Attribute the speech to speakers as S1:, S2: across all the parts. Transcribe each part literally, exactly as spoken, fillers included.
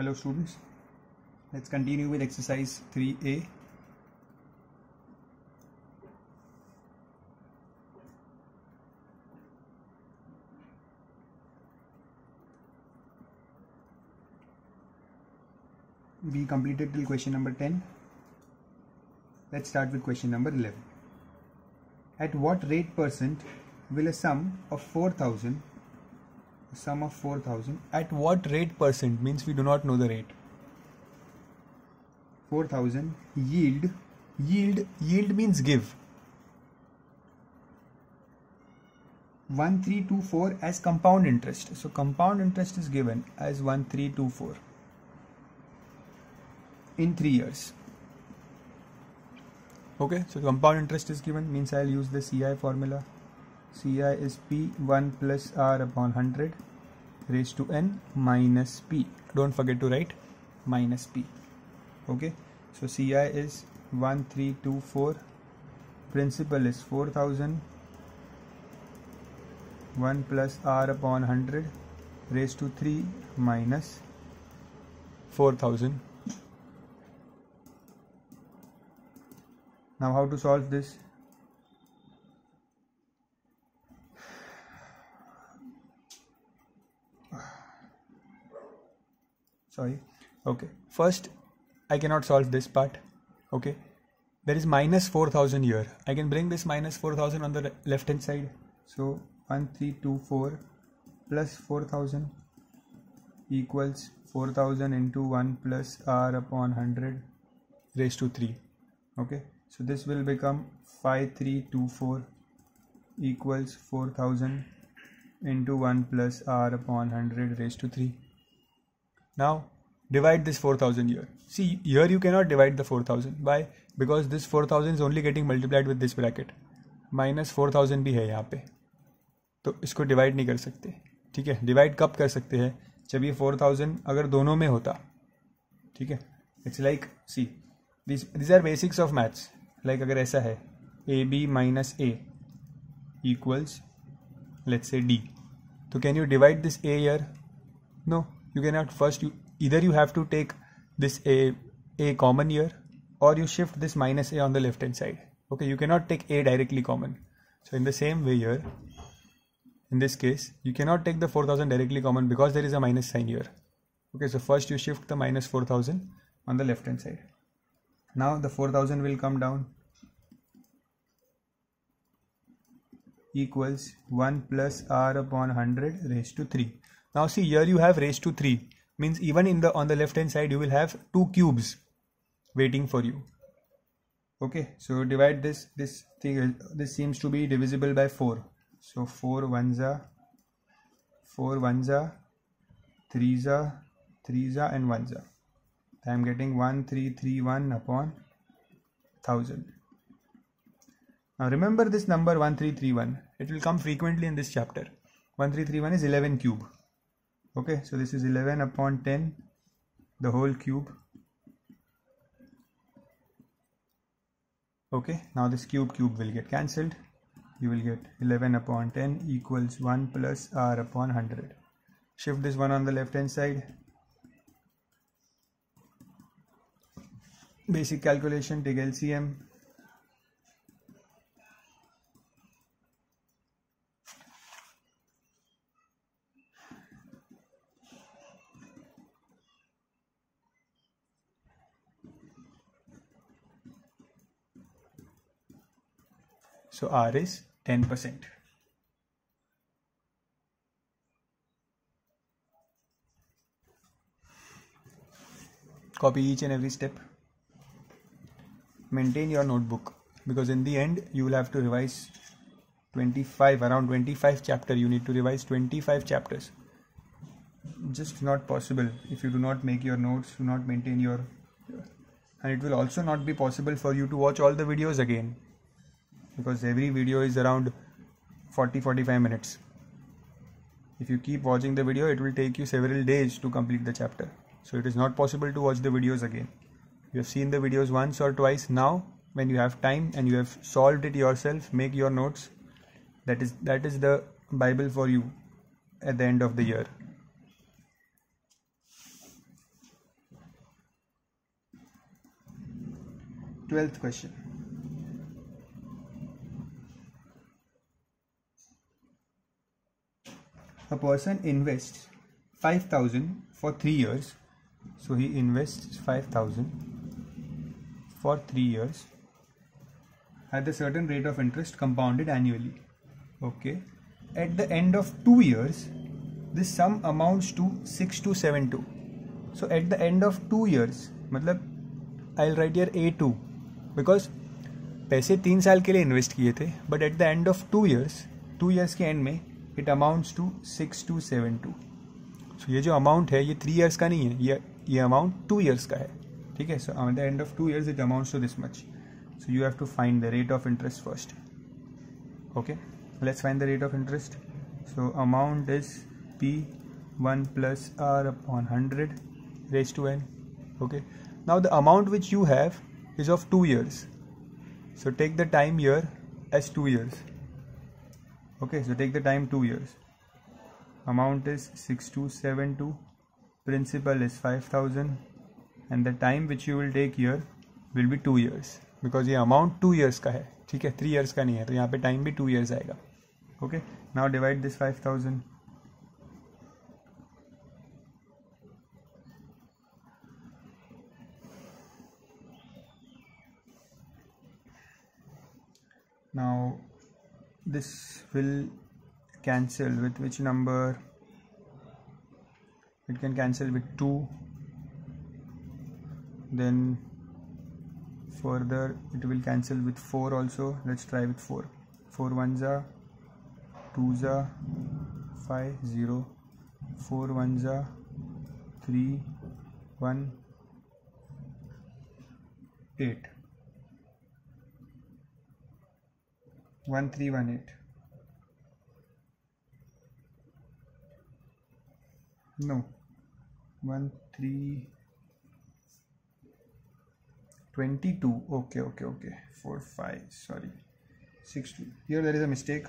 S1: Hello students, let's continue with exercise three A. We completed till question number ten. Let's start with question number eleven. At what rate percent will a sum of four thousand sum of four thousand at what rate percent means we do not know the rate, four thousand yield yield yield means give one three two four as compound interest. So compound interest is given as one three two four in three years. Okay, so compound interest is given, means I'll use the C I formula. C I is P one plus R upon one hundred raised to N minus P. Don't forget to write minus P. Okay, so C I is one three two four, principal is four thousand, one plus R upon one hundred raised to three minus four thousand. Now how to solve this? Sorry. Okay. First, I cannot solve this part. Okay. There is minus four thousand here. I can bring this minus four thousand on the left hand side. So one three two four plus four thousand equals four thousand into one plus R upon one hundred raised to three. Okay. So this will become five three two four equals four thousand into one plus R upon one hundred raised to three. Now divide this four thousand here. See, here you cannot divide the four thousand. Why? Because this four thousand is only getting multiplied with this bracket. Minus four thousand भी है यहाँ पे, तो इसको divide नहीं कर सकते. ठीक है, divide कब कर सकते हैं? जब ये four thousand अगर दोनों में होता. ठीक है, it's like, see, these these are basics of maths. Like अगर ऐसा है A B minus A equals let's say D, तो can you divide this A here? No, you cannot. First you either you have to take this A A common here, or you shift this minus A on the left hand side. Okay, you cannot take A directly common. So in the same way here, in this case you cannot take the four thousand directly common because there is a minus sign here. Okay, so first you shift the minus four thousand on the left hand side. Now the four thousand will come down, equals one plus R upon one hundred raised to three. Now see, here you have raised to three, means even in the on the left hand side you will have two cubes waiting for you. Okay, so divide this, this thing, this seems to be divisible by four. So four ones are, four ones are, threes are, threes are and ones are. I am getting one three three one upon one thousand. Now remember this number one three three one, it will come frequently in this chapter. one three three one is eleven cube. Okay, so this is eleven upon ten, the whole cube. Okay, now this cube cube will get cancelled. You will get eleven upon ten equals one plus R upon one hundred. Shift this one on the left hand side. Basic calculation, take L C M. So R is ten percent. Copy each and every step. Maintain your notebook, because in the end you will have to revise twenty-five, around twenty-five chapter. You need to revise twenty-five chapters. Just not possible if you do not make your notes, do not maintain your, and it will also not be possible for you to watch all the videos again, because every video is around forty to forty-five minutes. If you keep watching the video, it will take you several days to complete the chapter. So it is not possible to watch the videos again. You have seen the videos once or twice. Now when you have time and you have solved it yourself, make your notes. That is that is the Bible for you at the end of the year. twelfth question. A person invests five thousand for three years. So he invests five thousand for three years at a certain rate of interest compounded annually. Okay. At the end of two years, this sum amounts to six two seven two. So at the end of two years, मतलब I'll write here A two because पैसे तीन साल के लिए invest किए थे, but at the end of two years, two years के end में it amounts to six two seven two. So ये जो amount है ये three years का नहीं है, ये ये amount two years का है, ठीक है. So at the end of two years it amounts to this much. So you have to find the rate of interest first. Okay, let's find the rate of interest. So amount is P one plus R upon one hundred raised to n. Okay, now the amount which you have is of two years. So take the time here as two years. Okay, so take the time two years. Amount is six two seven two. Principal is five thousand. And the time which you will take here will be two years. Because ये amount two years का है, ठीक है, three years का नहीं है, तो यहाँ पे time भी two years आएगा. Okay, now divide this five thousand. Now this will cancel with which number? It can cancel with two. Then further it will cancel with four also. Let's try with four. four ones are twos are five zero. four ones are three one eight. one three one eight. No, one three twenty-two. Okay, okay, okay. four five. Sorry, six two. Here there is a mistake.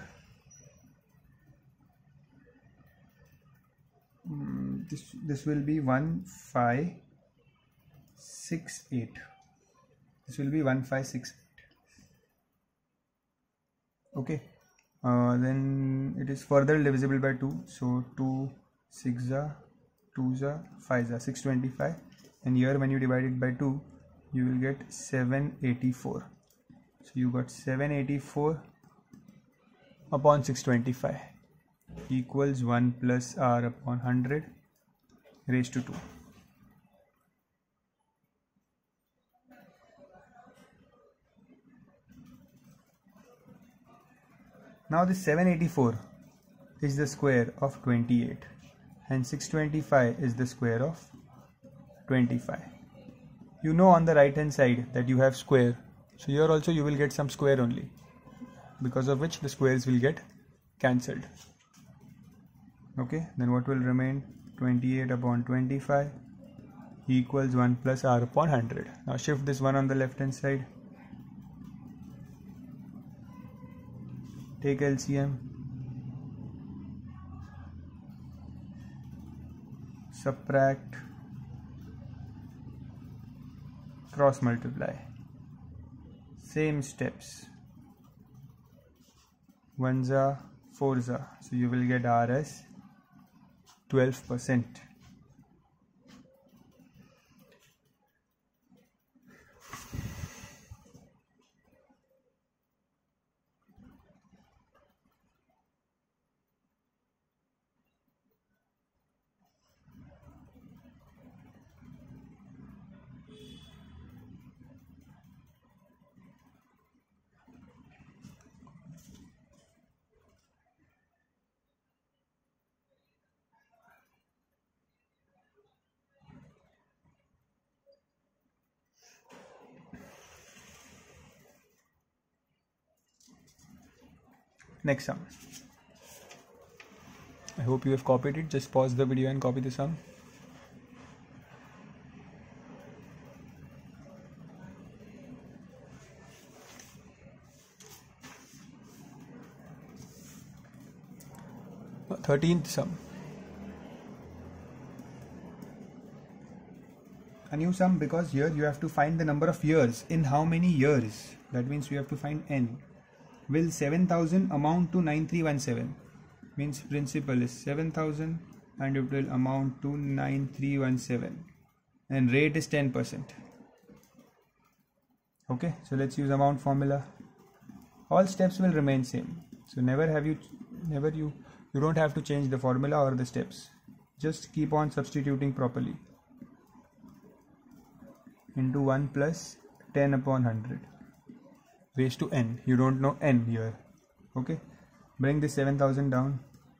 S1: Mm, this this will be one five six eight. This will be one five six eight. Okay, uh, then it is further divisible by two. So two six are twos are fives are six twenty-five, and here when you divide it by two, you will get seven eighty-four. So you got seven eighty-four upon six twenty-five equals one plus R upon one hundred raised to two. Now this seven eighty-four is the square of twenty-eight and six twenty-five is the square of twenty-five. You know on the right hand side that you have square, so here also you will get some square only, because of which the squares will get cancelled. Okay, then what will remain? twenty-eight upon twenty-five equals one plus R upon one hundred. Now shift this one on the left hand side. Take L C M. Subtract. Cross multiply. Same steps. Ones are fours are. So you will get R as twelve percent. Next sum. I hope you have copied it. Just pause the video and copy the sum. thirteenth sum. a new sum because here you have to find the number of years. In how many years? That means you have to find n. Will seven thousand amount to nine three one seven? Means principal is seven thousand and it will amount to nine three one seven. And rate is ten percent. Okay, so let's use amount formula. All steps will remain same. So never have you, never you, you don't have to change the formula or the steps. Just keep on substituting properly. Into one plus ten upon one hundred raised to n. You don't know n here. Okay, bring this seven thousand down.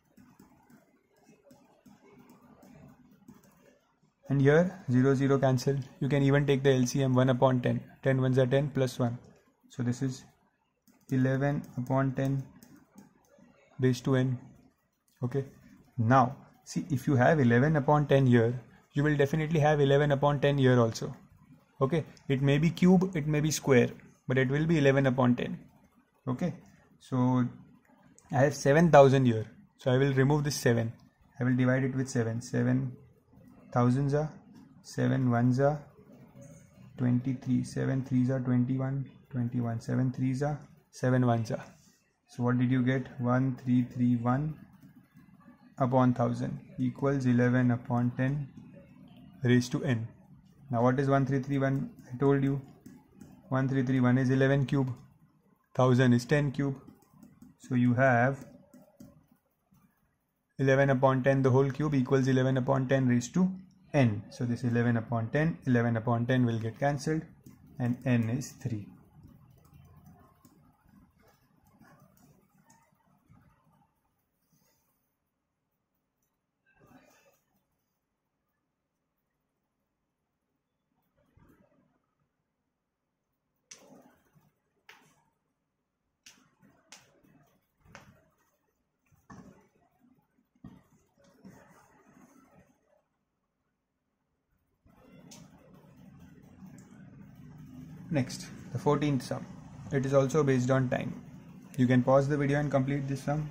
S1: And here zero zero cancel. You can even take the L C M one upon ten. ten ones are ten plus one. So this is eleven upon ten raised to n. Okay, now see, if you have eleven upon ten here, you will definitely have eleven upon ten here also. Okay, it may be cube, it may be square, but it will be eleven upon ten. Okay, so I have seven thousand here, so I will remove this seven. I will divide it with seven. seven thousands are, seven ones are twenty-three, seven threes are twenty-one, twenty-one, seven threes are, seven ones are. So what did you get? one three three one upon one thousand equals eleven upon ten raised to n. Now what is one three three one? I told you one three three one is eleven cube, one thousand is ten cube. So you have eleven upon ten the whole cube equals eleven upon ten raised to n. So this eleven upon ten, eleven upon ten will get cancelled and n is three. Next, the fourteenth sum. It is also based on time. You can pause the video and complete this sum.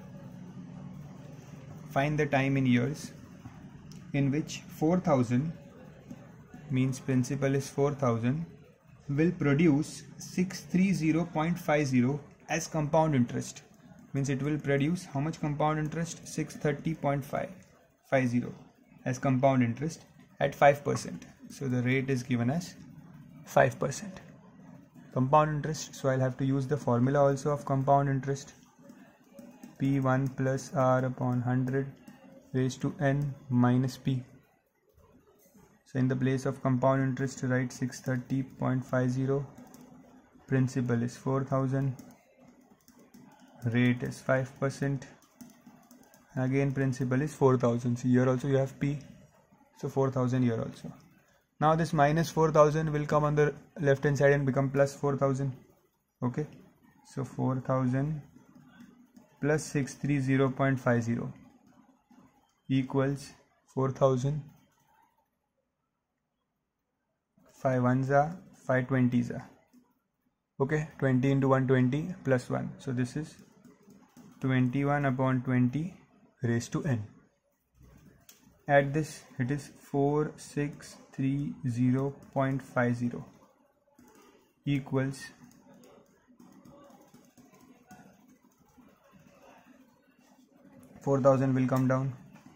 S1: Find the time in years in which four thousand, means principal is four thousand, will produce six hundred thirty point five zero as compound interest. Means it will produce how much compound interest? six hundred thirty point five zero as compound interest at five percent. So the rate is given as five percent. Compound interest, so I'll have to use the formula also of compound interest. P one plus R upon one hundred raised to n minus P. So in the place of compound interest, write six hundred thirty point five zero. Principal is four thousand. Rate is five percent. Again principal is four thousand. So here also you have P. So four thousand here also. Now this minus four thousand will come on the left hand side and become plus four thousand. Okay. So four thousand plus six hundred thirty point five zero equals four thousand. five ones are, five twenties are. Okay. twenty into one hundred twenty plus one. So this is twenty-one upon twenty raised to n. Add this, it is four thousand six hundred thirty point five zero equals four thousand will come down.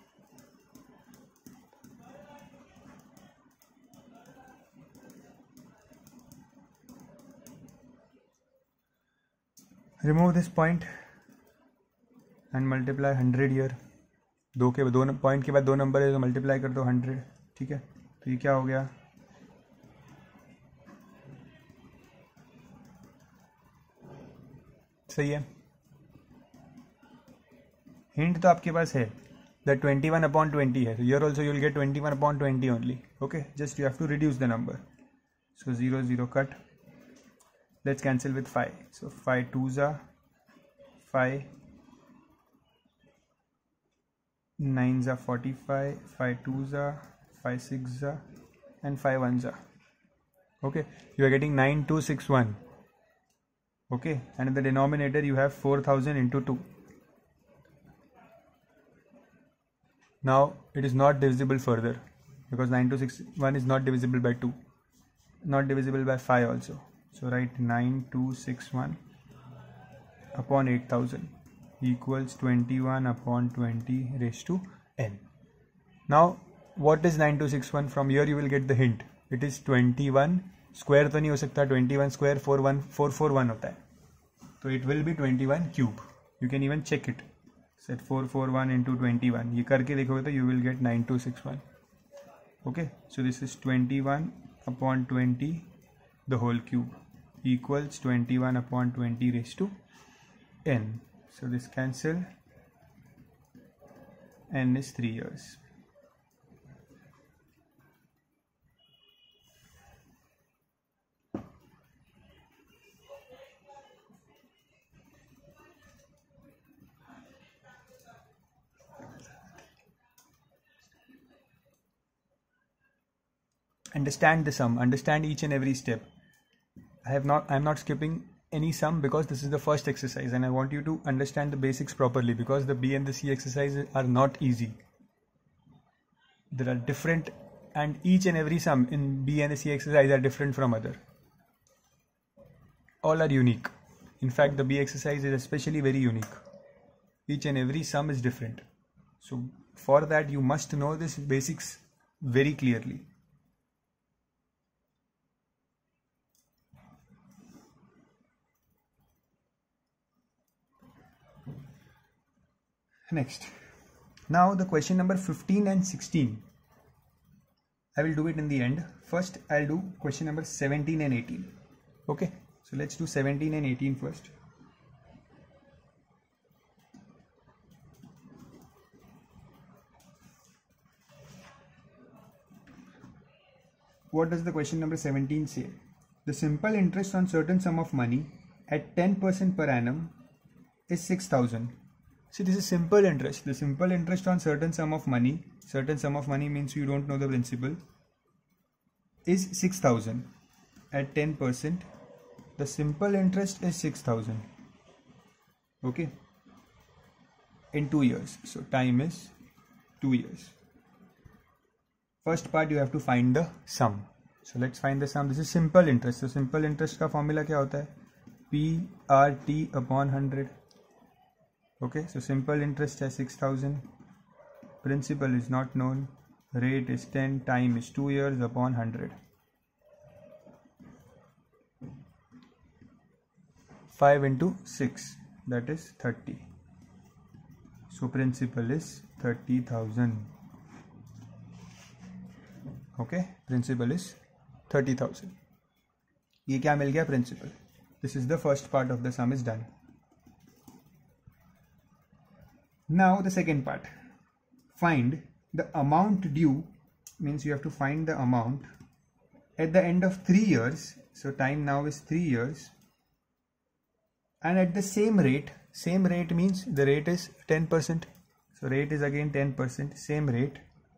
S1: Remove this point and multiply one hundred here. दो के दो point के बाद दो number है तो multiply कर दो हंड्रेड. ठीक है, तो ये क्या हो गया? सही है. हिंट तो आपके पास है that twenty one upon twenty है, तो here also you will get twenty one upon twenty only. Okay, just you have to reduce the number. So zero zero cut. Let's cancel with five. So five two जा five, nines are forty-five, five twos are, five sixes are, and five ones are. Okay, you are getting nine two six one. Okay, and in the denominator you have four thousand into two. Now it is not divisible further because nine two six one is not divisible by two, not divisible by five also. So write nine two six one upon eight thousand equals twenty-one upon twenty raised to n. Now what is nine two six one? From here you will get the hint. It is twenty-one. Square तो नहीं हो सकता, twenty-one square four one four four one होता है, तो it will be twenty-one cube. You can even check it. Set four four one into twenty one, ये करके देखोगे तो you will get nine two six one. Okay, so this is twenty-one upon twenty the whole cube equals twenty-one upon twenty raised to n. So this cancel, n is three years. Understand the sum, understand each and every step. I have not, I am not skipping any sum because this is the first exercise and I want you to understand the basics properly, because the B and the C exercises are not easy. There are different, and each and every sum in B and the C exercise are different from other. All are unique. In fact, the B exercise is especially very unique. Each and every sum is different. So for that you must know this basics very clearly. Next, now the question number fifteen and sixteen, I will do it in the end. First I'll do question number seventeen and eighteen. Okay, so let's do seventeen and eighteen first. What does the question number seventeen say? The simple interest on certain sum of money at ten percent per annum is six thousand. See, this is simple interest. The simple interest on certain sum of money, certain sum of money means you don't know the principal, is six thousand. At ten percent, the simple interest is six thousand. Okay. In two years. So time is two years. First part you have to find the sum. So let's find the sum. This is simple interest. So simple interest का formula क्या होता है? P R T upon one hundred. Okay, so simple interest है six thousand, principal is not known, rate is ten, time is two years upon one hundred. five into six, that is thirty. So principal is thirty thousand. Okay, principal is thirty thousand. ये क्या मिल गया? Principal. This is the first part of the sum is done. Now the second part, find the amount due, means you have to find the amount at the end of three years. So time now is three years, and at the same rate. Same rate means the rate is ten percent. So rate is again ten percent, same rate,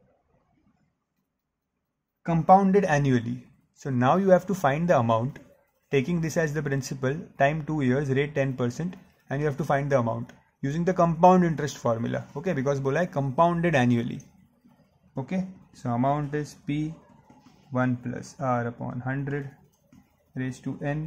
S1: compounded annually. So now you have to find the amount, taking this as the principal, time two years, rate ten percent, and you have to find the amount using the compound interest formula. Okay, because बोला है compounded annually. Okay, so amount is P one plus R upon one hundred raised to N.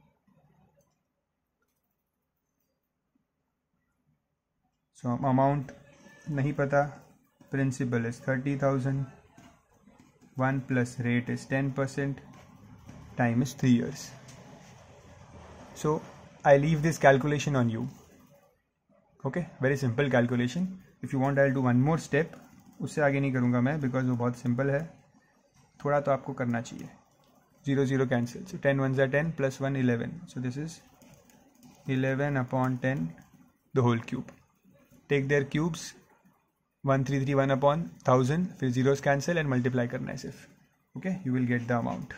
S1: So amount नहीं पता, principal is thirty thousand, one plus rate is ten percent, time is three years. So I leave this calculation on you. Okay, very simple calculation. If you want I'll do one more step. उससे आगे नहीं करूँगा मैं, because वो बहुत simple है. थोड़ा तो आपको करना चाहिए. Zero zero cancel. So ten ones are ten plus one eleven. So this is eleven upon ten the whole cube. Take their cubes. one three three one upon one thousand. फिर zeros cancel and multiply करना है सिर्फ. Okay, you will get the amount.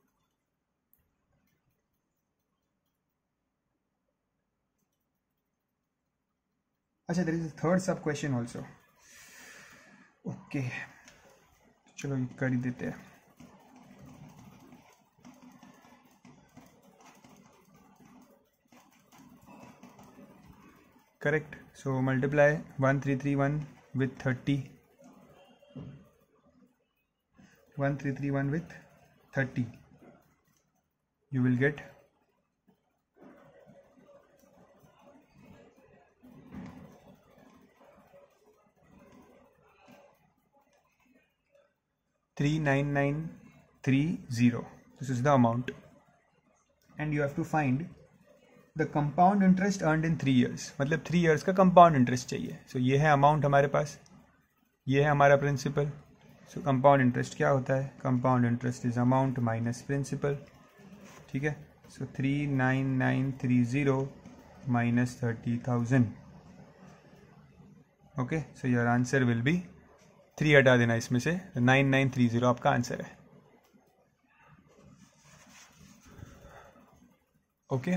S1: अच्छा, there is a third sub question also. Okay, चलो ये कर ही देते हैं. Correct. So multiply one three three one with thirty. one three three one with thirty, you will get three nine nine three zero. This is the amount, and you have to find the compound interest earned in three years. मतलब three years का compound interest चाहिए. So ये है amount हमारे पास, ये है हमारा principal. So compound interest क्या होता है? Compound interest is amount minus principal. ठीक है? So three nine nine three zero minus thirty thousand. Okay, so your answer will be three हटा देना इसमें से, nine nine three zero आपका आंसर है. Okay.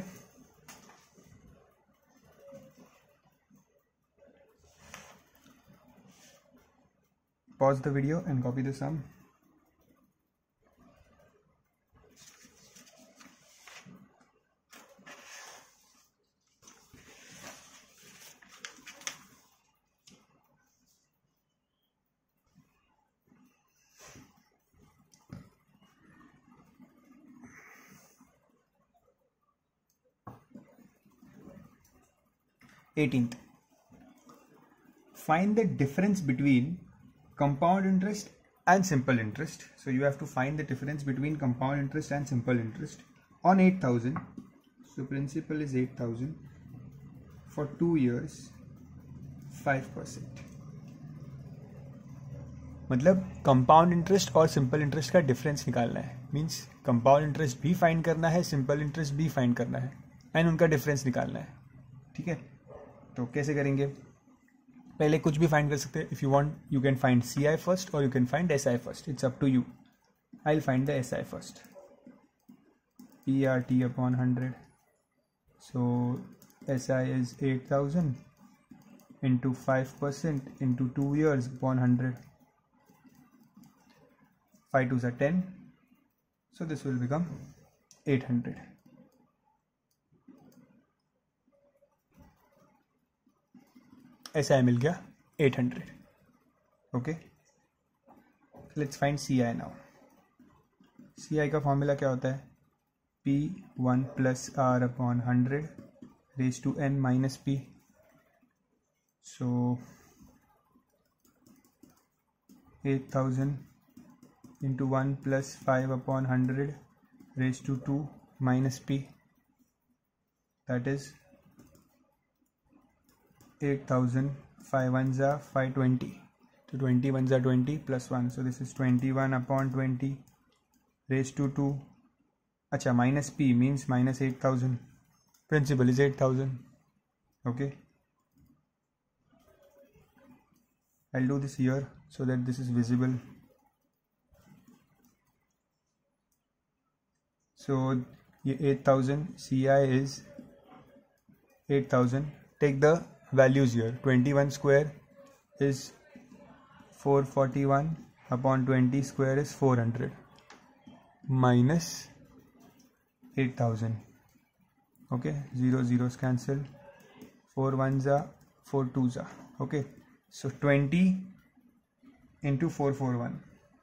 S1: Pause the video and copy the sum. eighteenth. Find the difference between compound interest and simple interest. So you have to find the difference between compound interest and simple interest on eight thousand. So principal is eight thousand for two years, five percent. मतलब compound interest और simple interest का difference निकालना है. Means compound interest भी find करना है, simple interest भी find करना है, एंड उनका डिफरेंस निकालना है. ठीक है, तो कैसे करेंगे? पहले कुछ भी फाइंड कर सकते हैं. If you want you can find C I first और you can find S I first. It's up to you. I will find the S I first. P R T upon hundred. So S I is eight thousand into five percent into two years upon hundred. Five two ज़ा ten. So this will become eight hundred. ऐसा मिल गया eight hundred. Okay, let's find C I now. C I का formula क्या होता है? P one plus R upon hundred raise to N minus P. So eight thousand into one plus five upon hundred raise to two minus P. That is eight thousand. five ones are five twenty. So twenty ones are twenty plus one. So this is twenty-one upon twenty raised to two. Acha, minus P means minus eight thousand. Principal is eight thousand. Okay. I'll do this here so that this is visible. So eight thousand. C I is eight thousand. Take the values here. twenty-one square is four forty-one upon twenty square is four hundred minus eight thousand. Okay, zero zeros cancel. four ones are four twos are. Okay, so twenty into four forty-one,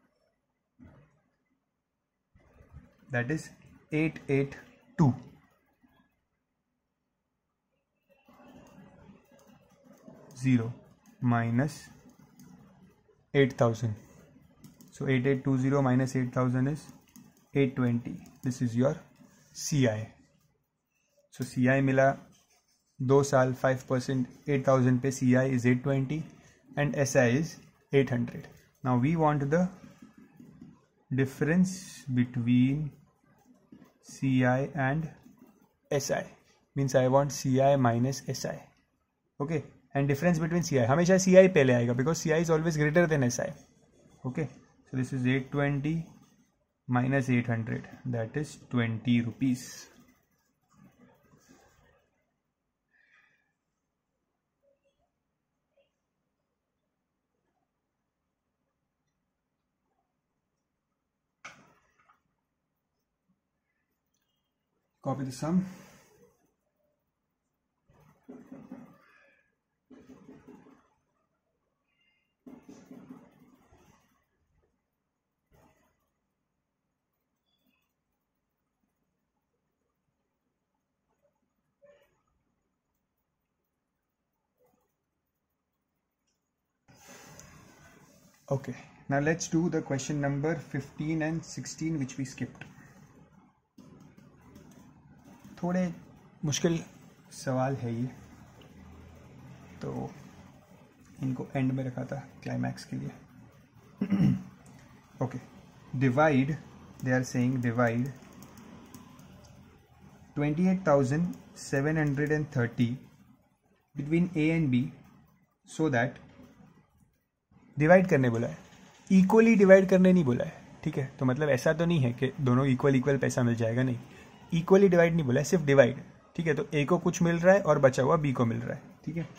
S1: that is eight eighty-two. zero minus eight thousand. So eight eight two zero minus eight thousand is eight twenty. This is your C I. So C I मिला दो साल five percent. eight thousand पे C I is eight twenty and S I is eight hundred. Now we want the difference between C I and S I. Means I want C I minus S I. Okay. And difference between C I, हमेशा C I पहले आएगा because C I is always greater than S I. Okay, so this is eight twenty minus eight hundred, that is twenty rupees. Copy the sum. Okay, now let's do the question number fifteen and sixteen which we skipped. थोड़े मुश्किल सवाल है ये, तो इनको and में रखा था क्लाइमैक्स के लिए. Okay, divide, they are saying divide twenty-eight thousand seven hundred thirty between A and B so that, divide करने बोला है, इक्वली डिवाइड करने नहीं बोला है. ठीक है, तो मतलब ऐसा तो नहीं है कि दोनों इक्वल इक्वल पैसा मिल जाएगा, नहीं, इक्वली डिवाइड नहीं बोला है, सिर्फ डिवाइड. ठीक है, तो ए को कुछ मिल रहा है और बचा हुआ बी को मिल रहा है. ठीक है,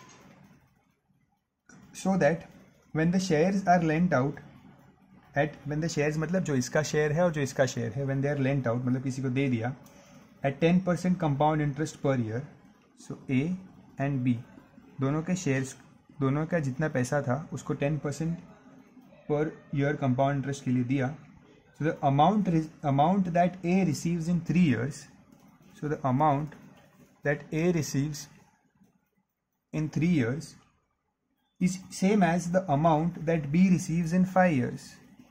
S1: so that when the shares are lent out at, when the shares मतलब जो इसका शेयर है और जो इसका शेयर है, when they are lent out मतलब किसी को दे दिया, at ten percent compound interest per year. So A and B दोनों के शेयर्स, दोनों का जितना पैसा था उसको ten percent per year compound interest के लिए दिया. So the amount amount that A receives in three years, so the amount that A receives in three years is same as the amount that B receives in five years.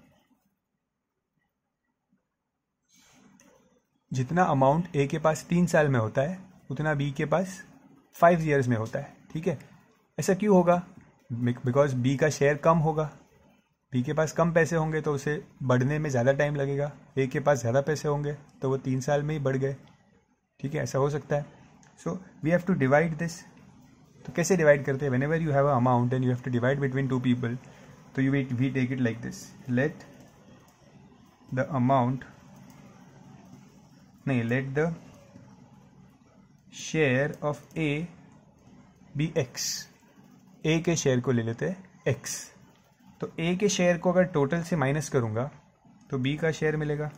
S1: जितना amount A के पास तीन साल में होता है उतना B के पास फाइव ईयर्स में होता है. ठीक है, ऐसा क्यों होगा? बिकॉज बी का शेयर कम होगा, बी के पास कम पैसे होंगे तो उसे बढ़ने में ज़्यादा टाइम लगेगा. ए के पास ज़्यादा पैसे होंगे तो वो तीन साल में ही बढ़ गए. ठीक है, ऐसा हो सकता है. So we have to divide this. तो कैसे डिवाइड करते हैं? whenever you have a amount and you have to divide between two people, तो you we take it like this. Let the amount, नहीं, let the share of A be X. A के share को ले लेते हैं X. तो A के share को अगर टोटल से माइनस करूंगा तो B का शेयर मिलेगा.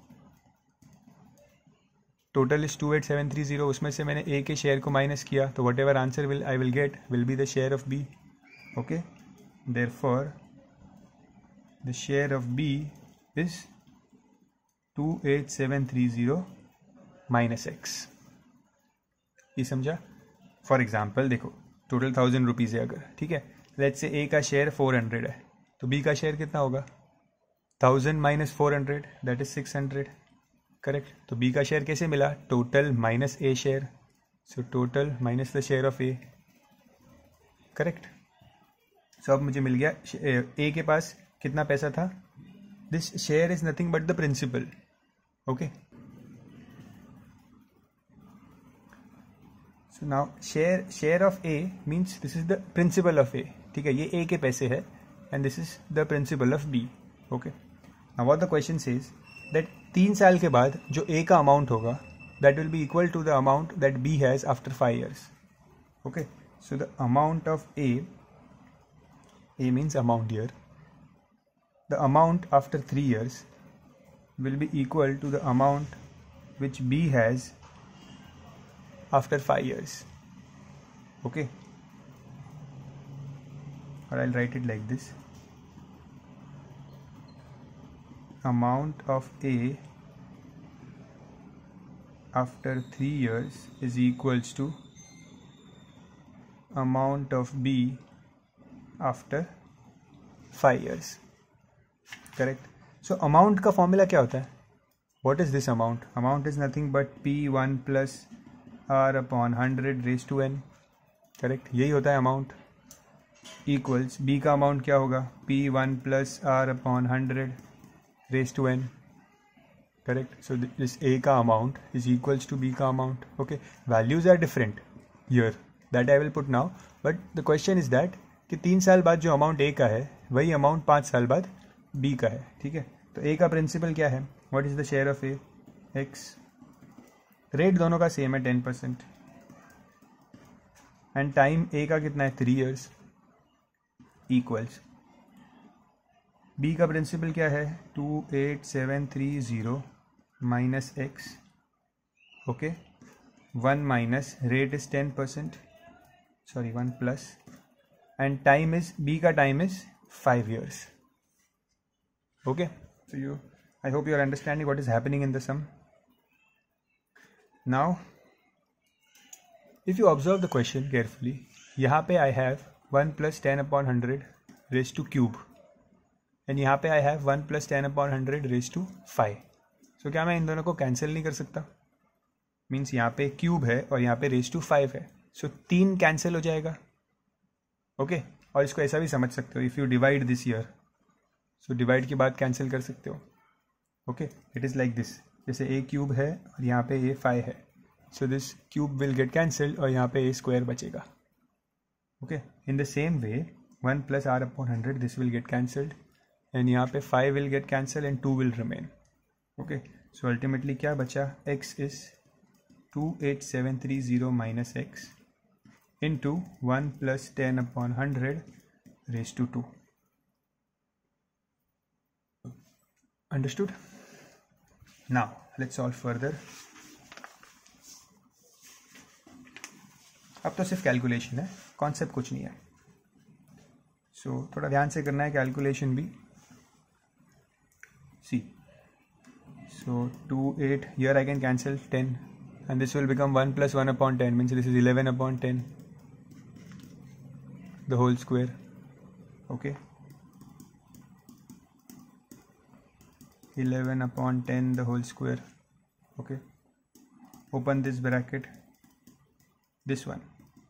S1: Total is two eight seven three zero, उसमें से मैंने ए के शेयर को माइनस किया, तो whatever answer will I will get will be the share of B. Okay, therefore the share of B is two eight seven three zero minus X. ये समझा? For example देखो, total thousand rupees है अगर, ठीक है, let's say ए का share four hundred है, तो बी का शेयर कितना होगा? Thousand minus four hundred, that is six hundred. Correct. तो बी का शेयर कैसे मिला? Total minus A share. So total minus the share of A. Correct. सो अब मुझे मिल गया ए के पास कितना पैसा था. This share is nothing but the principal. Okay, so now share share of A means this is the principal of A. ठीक है, ये ए के पैसे है and this is the principal of B. Okay, now what the question says that तीन साल के बाद जो ए का अमाउंट होगा that will be equal to the amount that B has after five years. Okay, so the amount of A, A means amount here, the amount after three years will be equal to the amount which B has after five years. Okay, और I will write it like this. Amount of A after three years is equals to amount of B after five years. Correct. So amount का formula क्या होता है? What is this amount? Amount is nothing but P one plus R upon hundred raised to N. Correct. यही होता है amount. Equals B का amount क्या होगा? P one plus R upon hundred raised to n. Correct. So this A का amount is equals to B का amount. Okay, values are different here, that I will put now, but the question is that कि तीन साल बाद जो amount A का है वही अमाउंट पाँच साल बाद B का है. ठीक है, तो A का प्रिंसिपल क्या है? What is the share of A? X. Rate दोनों का सेम है ten percent and time A का कितना है? Three years. इक्वल्स बी का प्रिंसिपल क्या है? Two eight seven three zero minus X. Okay, one minus rate is ten percent, sorry one plus, and time is, B का time is five years. Okay, so you, I hope you are understanding what is happening in the sum. Now if you observe the question carefully, यहाँ पे I have one plus ten upon hundred raise to cube. And यहाँ पे I have one plus ten upon hundred raise to five. So क्या मैं इन दोनों को cancel नहीं कर सकता? मीन्स यहाँ पे क्यूब है और यहाँ पे रेज टू फाइव है, सो so, तीन कैंसिल हो जाएगा. Okay okay? और इसको ऐसा भी समझ सकते हो, if you divide this year, so divide के बाद कैंसिल कर सकते हो. Okay, it is like this. जैसे ए क्यूब है और यहाँ पे ए फाइव है, so this cube will get cancelled और यहाँ पे ए स्क्वायर बचेगा. Okay, in the same way one plus R upon hundred, this will get cancelled and यहाँ पे five will get cancel and two will remain. Okay, so ultimately क्या बचा? x is two eight seven three zero minus X into one plus ten upon hundred raise to two. Understood? Now let's solve further. अब तो सिर्फ calculation है, concept कुछ नहीं है. So so, थोड़ा ध्यान से करना है कैलकुलेशन भी. सी, so two eight, here I can cancel ten and this will become one plus one upon ten, means this is eleven upon ten the whole square. Okay, eleven upon ten the whole square. Okay, open this bracket, this one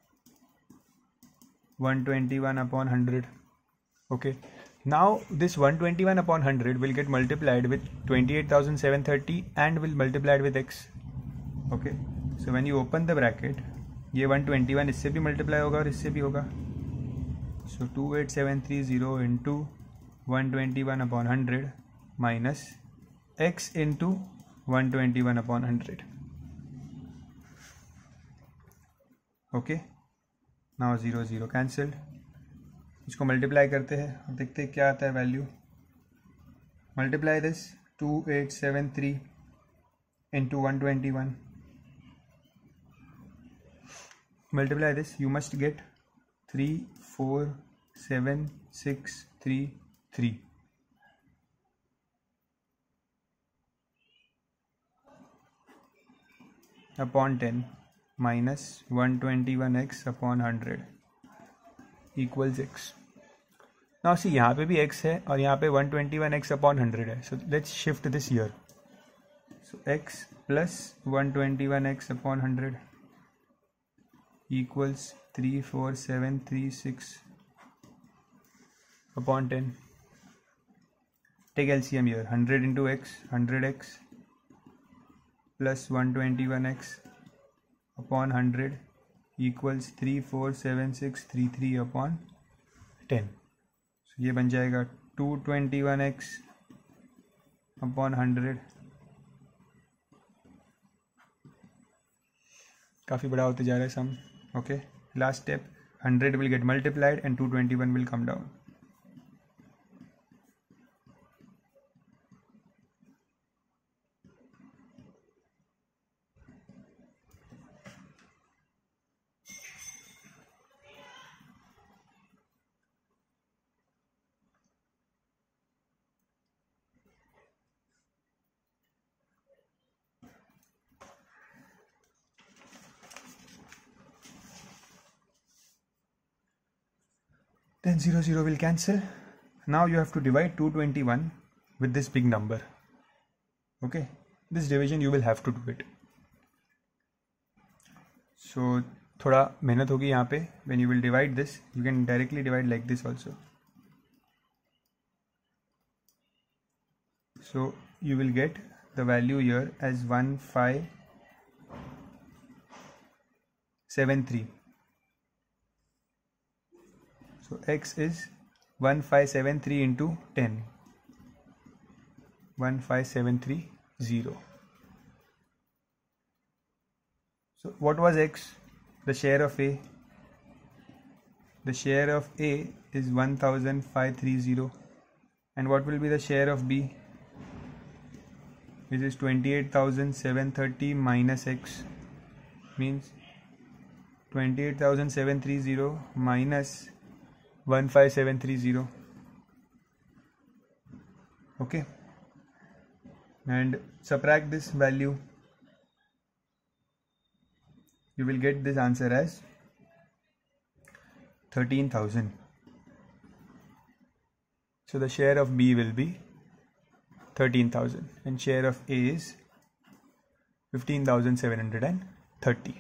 S1: one twenty-one upon one hundred. Okay, now this one twenty-one upon one hundred will get multiplied with twenty-eight thousand seven hundred thirty and will multiplied with x. Okay, so when you open the bracket, ये one twenty-one इससे भी multiply होगा और इससे भी होगा. So two eight seven three zero into one twenty-one upon one hundred minus x into one twenty-one upon one hundred. Okay, now zero zero cancelled. इसको multiply करते हैं और देखते हैं क्या आता है value. Multiply this two eight seven three into one twenty one. Multiply this, you must get three four seven six three three. Upon ten minus one twenty one X upon hundred equals x. Now see, यहाँ पे भी x है और यहाँ पे one twenty-one x upon hundred है. So let's shift this here. So x plus one twenty-one x upon hundred equals three four seven three six upon ten. Take LCM here. Hundred into X, hundred X plus one twenty-one x upon hundred equals three four seven six three three upon ten. ये बन जाएगा two twenty one X upon hundred. काफ़ी बड़ा होते जा रहा है sum. Okay, last step, hundred will gate multiplied and two twenty one will come down. Then zero zero will cancel. Now you have to divide two twenty-one with this big number. Okay, this division you will have to do it. So थोड़ा मेहनत होगी यहाँ पे. When you will divide this, you can directly divide like this also. So you will get the value here as one five seven three. So x is one five seven three into ten. one five seven three zero. So what was x? The share of A. The share of A is one thousand five hundred thirty. And what will be the share of B? Which is twenty-eight thousand seven hundred thirty minus x. Means twenty-eight thousand seven hundred thirty minus one five seven three zero. Okay, and subtract this value. You will get this answer as thirteen thousand. So the share of B will be thirteen thousand and share of A is fifteen thousand seven hundred thirty.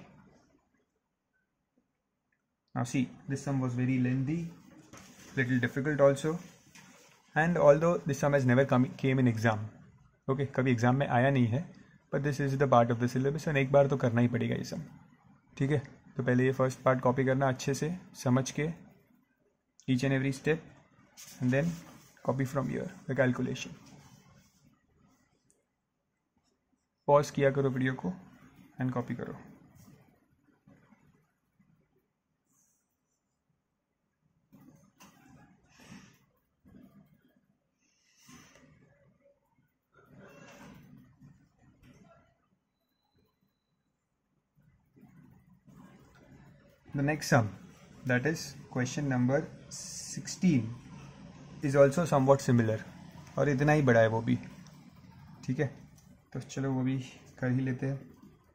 S1: Now see, this sum was very lengthy, little difficult also, and although this sum has never come came in exam, okay, कभी exam में आया नहीं है, but this is the part of the syllabus and एक बार तो करना ही पड़ेगा ये सम, ठीक है। तो पहले ये फर्स्ट पार्ट कॉपी करना अच्छे से समझ के, each and every step, and then copy from here the calculation. Pause किया करो वीडियो को एंड कॉपी करो. The next sum, that is question number sixteen, is also somewhat similar और इतना ही बड़ा है वो भी, ठीक है. तो चलो वो भी कर ही लेते हैं.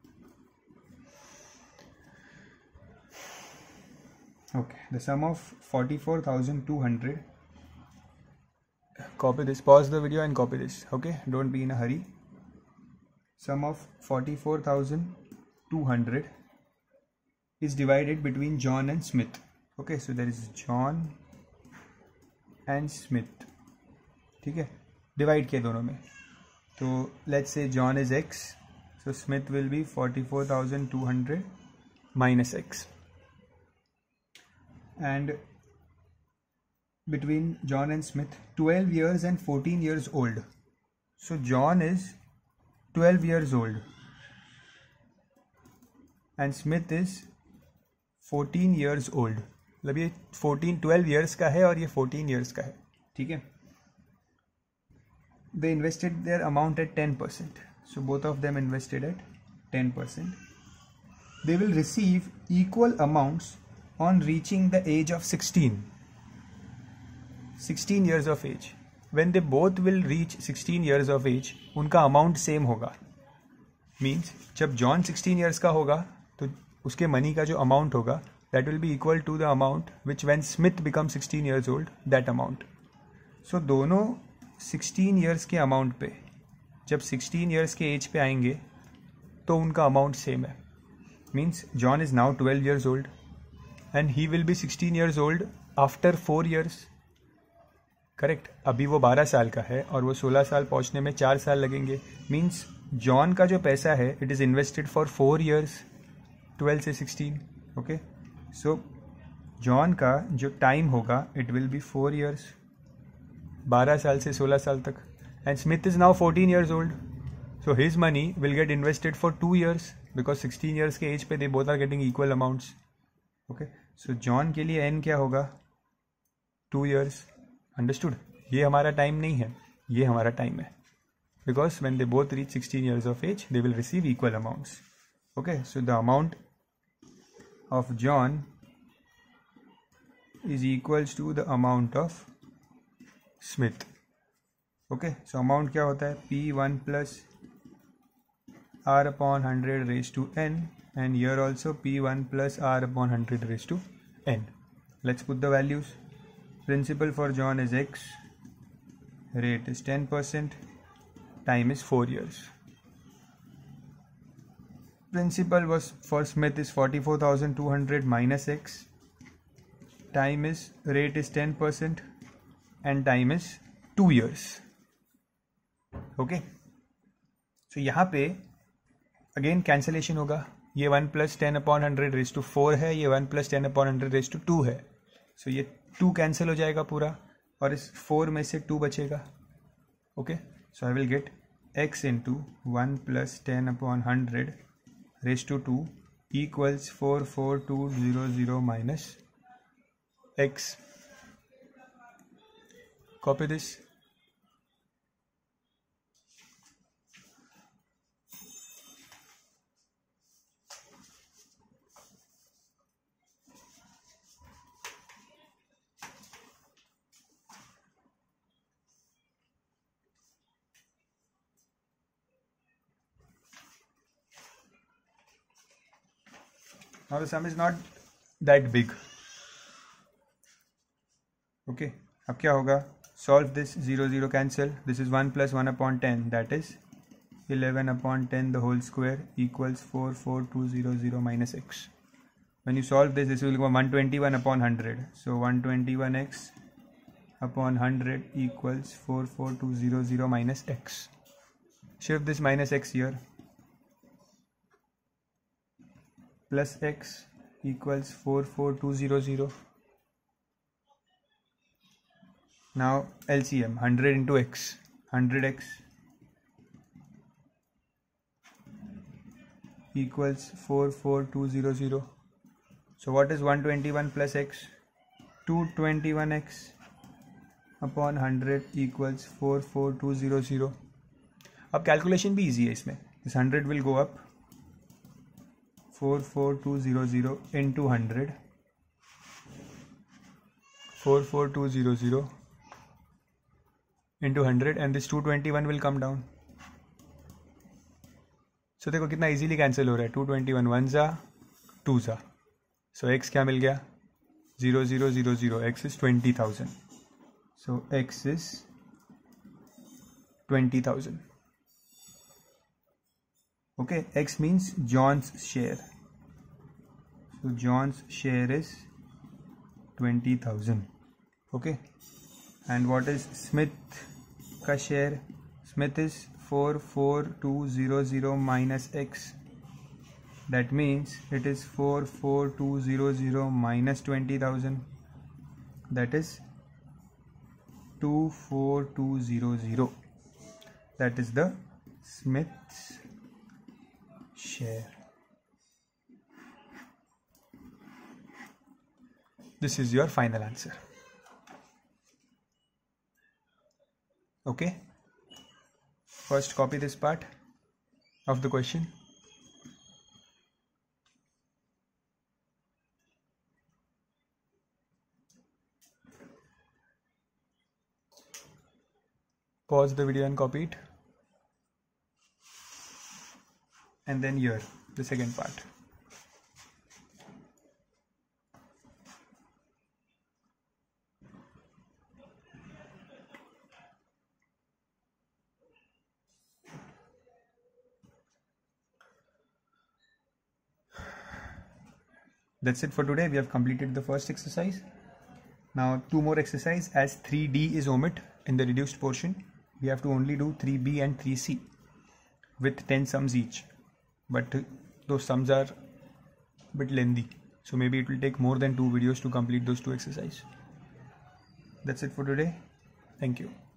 S1: Okay, the sum of forty-four thousand two hundred. Copy this, pause the video and copy this, okay, don't be in a hurry. Sum of forty-four thousand two hundred is divided between John and Smith. Okay, so there is John and Smith, ठीक है, divide किए दोनों में. तो let's say John is X, so Smith will be forty-four thousand two hundred minus X. And between John and Smith, twelve years and fourteen years old. So John is twelve years old and Smith is fourteen years old. मतलब ये fourteen twelve years का है और ये fourteen years का है, ठीक है. They invested their amount at ten percent. So both of them invested at ten percent. They will receive equal amounts on reaching the age of sixteen. sixteen years of age. When they both will reach sixteen years of age, उनका amount same होगा. Means जब John sixteen years का होगा तो उसके money का जो amount होगा that will be equal to the amount which when Smith becomes sixteen years old, that amount. So दोनों sixteen years के अमाउंट पे जब sixteen years के एज पे आएंगे तो उनका अमाउंट सेम है. Means John is now twelve years old and he will be sixteen years old after four years. Correct. अभी वो बारह साल का है और वो सोलह साल पहुंचने में चार साल लगेंगे. मीन्स जॉन का जो पैसा है it is invested for four years, twelve से सिक्सटीन. ओके, सो जॉन का जो टाइम होगा it will be four years, बारह साल से सोलह साल तक. And Smith is now fourteen years old, so his money will get invested for two years because sixteen years के एज पे they both are getting equal amounts. Okay, so John के लिए एन क्या होगा, टू ईयर्स. अंडरस्टूड. ये हमारा time नहीं है, ये हमारा टाइम है because when they both reach sixteen years of age they will receive equal amounts. Okay, so the amount of John is equals to the amount of Smith. Okay, so amount क्या होता है, P one plus R upon one hundred raised to n, and here also P one plus R upon one hundred raised to n. Let's put the values. Principal for John is X, rate is ten percent, time is four years. Principal was for Smith is forty-four thousand two hundred minus X. Time is, rate is ten percent and time is two years. Okay, so यहाँ पे again cancellation होगा. ये one plus ten upon hundred raise to four है, ये one plus ten upon hundred raise to two है. So so ये two cancel हो जाएगा पूरा और इस फोर में से टू बचेगा. Okay, so I will get x into one plus ten upon hundred raise to two equals four four two zero zero minus X. Copy this. Now the sum is not that big. Okay okay, अब क्या होगा, solve this, zero zero cancel, this is one plus one upon ten, that is eleven upon ten the whole square equals four four two zero zero minus x. When you solve this, this will go one hundred twenty-one upon one hundred, so one hundred twenty-one x upon one hundred equals four four two zero zero minus x. Shift this minus x here, plus x equals four four two zero zero. Now L C M, one hundred into x, one hundred x equals four four two zero zero. So what is one hundred twenty-one plus x? two hundred twenty-one x upon one hundred equals four four two zero zero. अब calculation भी easy है इसमें. This one hundred will go up, four four two zero zero into one hundred, four four two zero zero into one hundred, and this two hundred twenty-one will come down. So देखो कितना easily cancel हो रहा है. two hundred twenty-one one जा two जा, so x क्या मिल गया? zero zero zero zero. x is twenty thousand. So x is twenty thousand. Okay, x means John's share. So John's share is twenty thousand. Okay, and what is Smith ka share? Smith is four four two zero zero minus x. That means it is four four two zero zero minus twenty thousand. That is two four two zero zero. That is the Smith's share. This is your final answer. Okay, first copy this part of the question. Pause the video and copy it, and then here the second part. That's it for today. We have completed the first exercise. Now two more exercise, as three D is omit in the reduced portion. We have to only do three B and three C with ten sums each, but those sums are a bit lengthy, so maybe it will take more than two videos to complete those two exercises. That's it for today. Thank you.